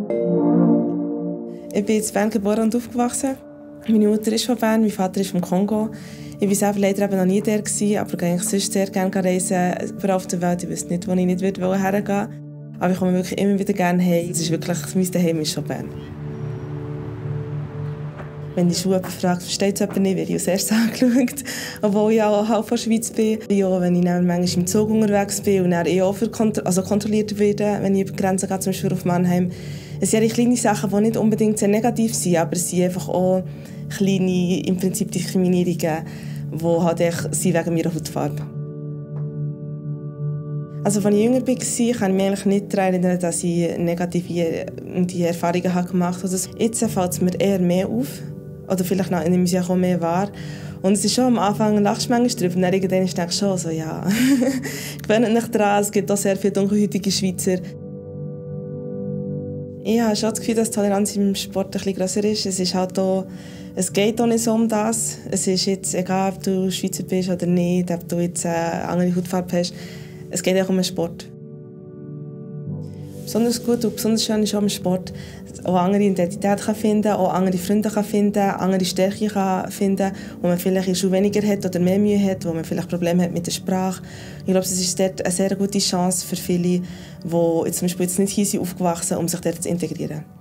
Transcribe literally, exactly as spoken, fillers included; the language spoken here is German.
Ich bin in Bern geboren und aufgewachsen. Meine Mutter ist von Bern, mein Vater ist vom Kongo. Ich war selber leider eben noch nie da, aber gehe eigentlich sonst sehr gerne reisen, überall auf der Welt. Ich wüsste nicht, wo ich nicht hergehen würde. Aber ich komme wirklich immer wieder gerne heim. Es ist wirklich, mein Zuhause ist schon Bern. Wenn die Schule jemand fragt, versteht es jemand nicht, werde ich als erstes angeschaut. Obwohl ich auch halb von der Schweiz bin. Ja, wenn ich dann manchmal im Zug unterwegs bin und dann eh auch kont- also kontrolliert werde, wenn ich über die Grenze gehe, zum Beispiel auf Mannheim. Es sind ja kleine Sachen, die nicht unbedingt sehr negativ sind, aber es sind einfach auch kleine im Prinzip Diskriminierungen, die halt echt sind wegen meiner Hautfarbe. Also, als ich jünger war, kann ich mich eigentlich nicht daran erinnern, dass ich negative die Erfahrungen habe gemacht habe. Also, jetzt fällt es mir eher mehr auf. Oder vielleicht nehme ich es auch mehr wahr. Und es ist schon am Anfang, lachst du manchmal drüber. Und dann irgendwann denke ich schon so, ja, gewöhnt euch daran, es gibt auch sehr viele dunkelhäutige Schweizer. Ich habe schon das Gefühl, dass die Toleranz im Sport ein bisschen grösser ist. Es ist halt auch, es geht auch nicht so um das. Es ist jetzt egal, ob du Schweizer bist oder nicht, ob du jetzt eine andere Hautfarbe hast. Es geht auch um den Sport. Besonders gut und besonders schön ist auch im Sport, auch andere Identität kann finden, auch andere Freunde kann finden, andere Stärken kann finden, wo man vielleicht in der Schule weniger hat oder mehr Mühe hat, wo man vielleicht Probleme hat mit der Sprache. Ich glaube, es ist dort eine sehr gute Chance für viele, die zum Beispiel jetzt nicht hier sind aufgewachsen, um sich dort zu integrieren.